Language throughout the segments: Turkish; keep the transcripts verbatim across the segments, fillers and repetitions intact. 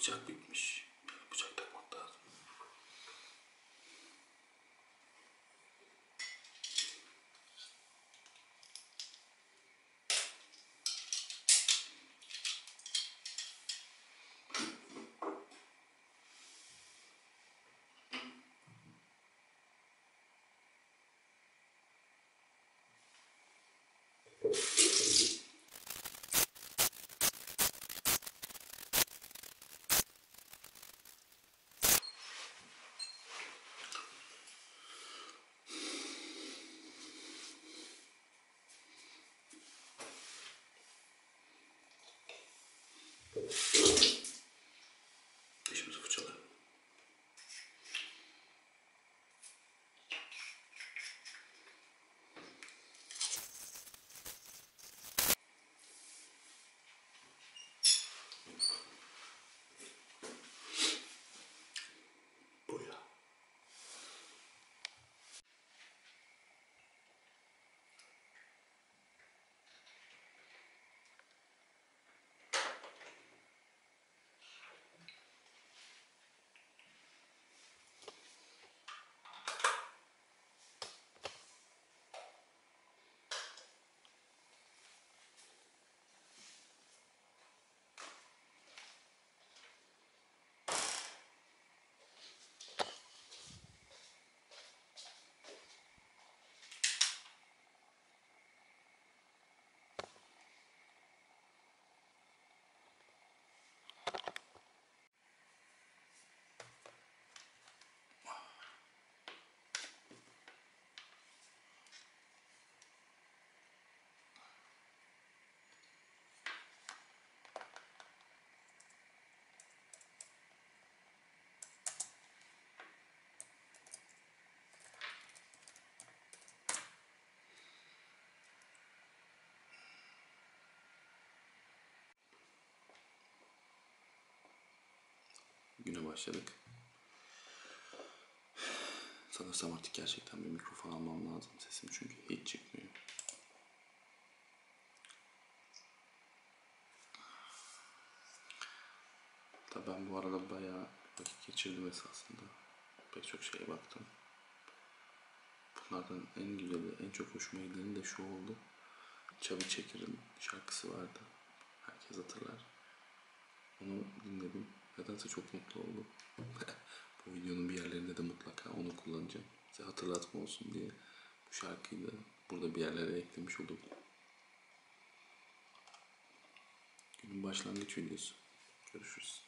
Bıçak bitmiş. Bıçak takmak lazım. Dişimizi fırçalayalım. Güne başladık. Sanırsam artık gerçekten bir mikrofon almam lazım. Sesim çünkü hiç çıkmıyor. Tabii ben bu arada bayağı vakit geçirdim esasında. Pek çok şeye baktım. Bunlardan en güzeli, en çok hoşuma gideni de şu oldu. Chubby Checker'ın şarkısı vardı. Herkes hatırlar. Onu dinledim. Nedense çok mutlu oldum. Bu videonun bir yerlerinde de mutlaka onu kullanacağım. Size hatırlatma olsun diye bu şarkıyı da burada bir yerlere eklemiş oldum. Günün başlangıç videosu. Görüşürüz.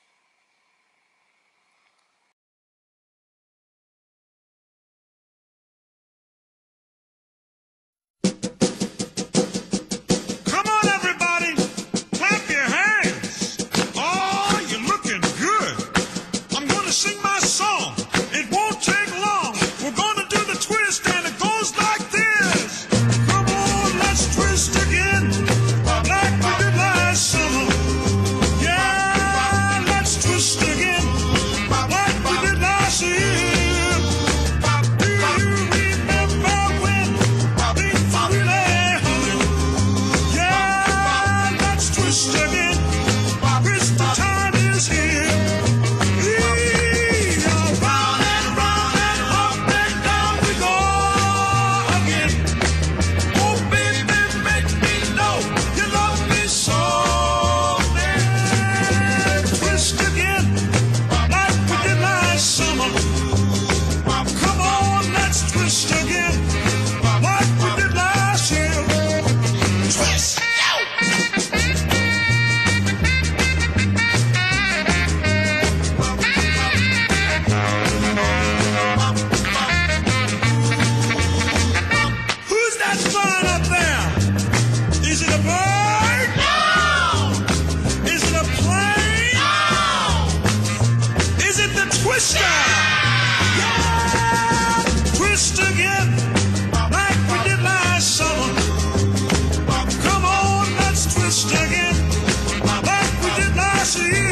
See